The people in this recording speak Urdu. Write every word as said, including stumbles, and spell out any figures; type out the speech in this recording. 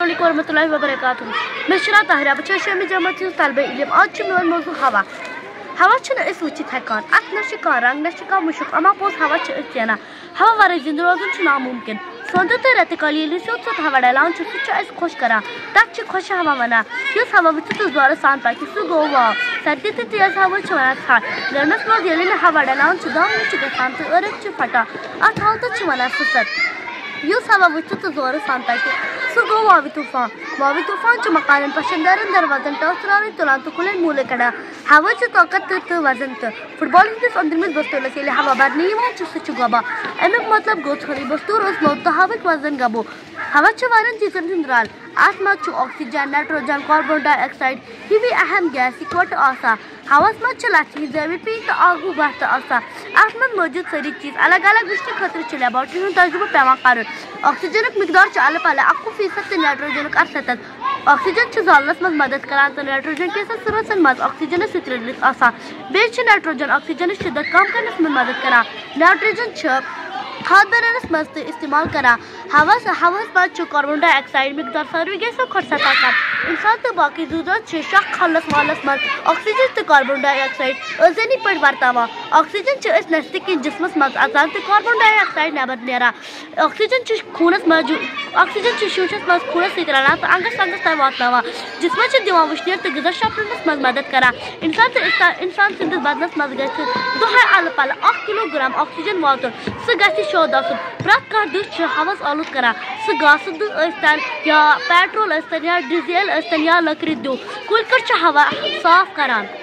علیکم ورحمۃ اللہ وبرکاتہ میں شرا طاہرہ بہٕ چھَس شیٚمہِ جمٲژ ہٕنٛز طالبہِ علم آز چھُ میون موضوع ہوا ہوا چھُنہٕ أسۍ وٕچھِتھ ہٮ۪کان اَتھ نہ چھُ کانٛہہ رنٛگ نہ چھُ کانٛہہ مُشُک اما پوٚز ہوا چھِ أسۍ زینان ہوا ورٲے زِندٕ روزُن چھُ نامُمکِن سونٛدٕ تہٕ رٮ۪تہٕ کالہِ ییٚلہِ سیوٚد سیوٚد ہوا ڈلان چھُ سُہ چھُ اَسہِ خۄش کران تَتھ چھِ خۄشہِ ہوا وَنان یُس ہوا وٕتھِتھ تہٕ زورٕ سان پَکہِ سُہ گوٚو واو سردی تہٕ تیز ہوا چھِ وَنان ژھٹھ گرمس منٛز ییٚلہِ نہٕ ہوا ڈلان چھُ دانہٕ چھُ گژھان تہٕ أرٕکھ چھِ پھٹان اَتھ حالتس چھِ وَنان سٕسر یُس ہوا وٕتھِتھ تہٕ زورٕ سان پَکہِ سُہ گوٚو واوِ طوٗفان واوِ طوٗفان چھُ مکانن پشن دارن دروازن ٹٲس ترٛاوٕنۍ تُلان تہٕ کُلٮ۪ن موٗلہٕ کڑان ہوا چھُ طاقت تہٕ تہٕ وزن تہٕ فٹ بال ہٕنٛدِس أنٛدرمِس بستوٗلس ییٚلہِ ہوا برنہٕ یِوان چھُ سُہ چھُ گۄبان امیُک مطلب گوٚو ژھورُے بستوٗر اوس لوٚت تہٕ ہوہٕکۍ وزن گبو ہوا چھُ واریاہن چیٖزن ہُنٛد رل اتھ منٛز چھُ oxygen nitrogen carbon dioxide ہِوی اہم گیس اِکوٹہٕ آسان ہوہس منٛز چھِ لژھِ ہِنٛز زٲوِج پیٖنٛتۍ تہٕ آگوٗ بہہ تہٕ آسان اتھ منٛز موٗجوٗد سٲری چیٖز الگ الگ وٕچھنہٕ خٲطرٕ چھُ لیبارٹری ہُنٛد تجرُبہٕ پیٚوان کرُن آکسیجنُک مقدار چھُ الہٕ پلہٕ اکوُہ فیٖصد تہٕ نایٹروجنُک ارسَتتھ آکسیجن چھُ زالنس منٛز مدد کران تہٕ نایٹروجن گیسس سٕروسن منٛز آکسیجنس سۭتۍ رلِتھ آسان بیٚیہِ چھُ نایٹروجن آکسیجنٕچ شِدت کم کرنس منٛز مدد کران نایٹروجن چھُ کھاد بناونس منٛز تہِ استعمال کران ہوہس ہوہس منٛز چھُ کاربن ڈاے آکسایڈ مقدار ساروٕے گیسو کھۄتہٕ سطح کم انسان تہٕ باقٕے زُو زٲژ چھِ شاہ کھالنس والنس منٛز آکسیجن تہٕ کاربن ڈاے آکسایڈ ٲذٲنی پٲٹھۍ ورتاوان آکسیجن چھِ أسۍ نستہِ کِنۍ جسمس منٛز اژان تہٕ کاربن ڈاے آکسایڈ نٮ۪بر نیران آکسیجن چھُ خوٗنس منٛز آکسیجن چھُ شوٗشس منٛز خوٗنس سۭتۍ رلان تہٕ انگس انگس تام واتناوان جسمس چھِ دِوان وُشنیر تہٕ غذا شرٛوپنس منٛز مدد کران انسان تہٕ انسان سٕنٛدِس بدنس منٛز گژھِ دۄہے الہٕ پلہٕ اکھ کِلوٗ گرام آکسیجن واتُن سُہ گژھِ شود آسُن پرٛٮ۪تھ کانٛہہ دٕہ چھُ ہوہس آلوٗد کران سُہ گاسہٕ دٕہ ٲسۍتن یا پیٹرول ٲسۍتن یا ڈیٖزل ٲسۍتن یا لٔکرِ دٕہ کُلۍ کٔٹۍ چھِ ہوا صاف کران